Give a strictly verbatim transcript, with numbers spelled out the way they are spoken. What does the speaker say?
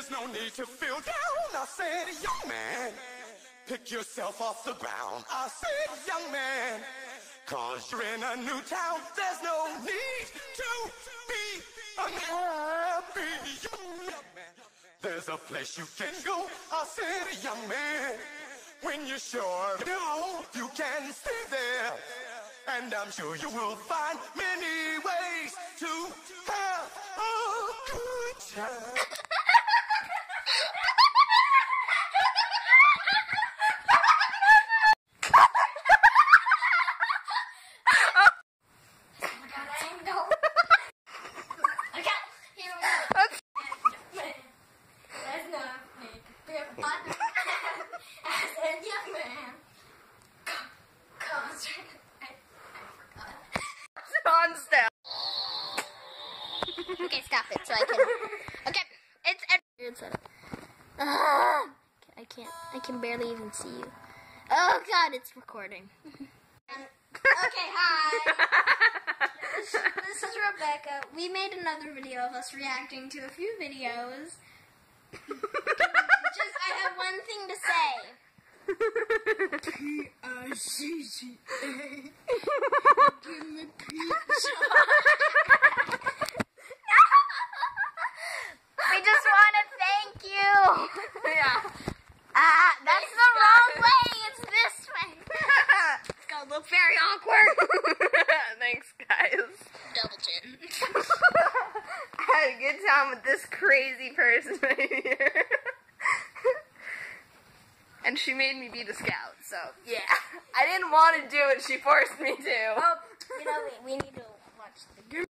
There's no need to feel down. I said, young man, pick yourself off the ground. I said, young man, cause you're in a new town. There's no need to be unhappy, young man. There's a place you can go. I said, young man, when you're sure no, you can stay there. And I'm sure you will find many ways to have a good time. Okay, stop it so I can. Okay, it's weird setup. Uh, I can't. I can barely even see you. Oh God, it's recording. Okay, hi. This, this is Rebecca. We made another video of us reacting to a few videos. Just, I have one thing to say. P I C C A. Give me pizza. We just want to thank you. Yeah. Ah, that's the wrong way. It's this way. It's gonna look very awkward. Thanks, guys. Double chin. I had a good time with this crazy person right here. And she made me be the scout, so yeah. I didn't want to do it, she forced me to. Oh, you know, we, we need to watch the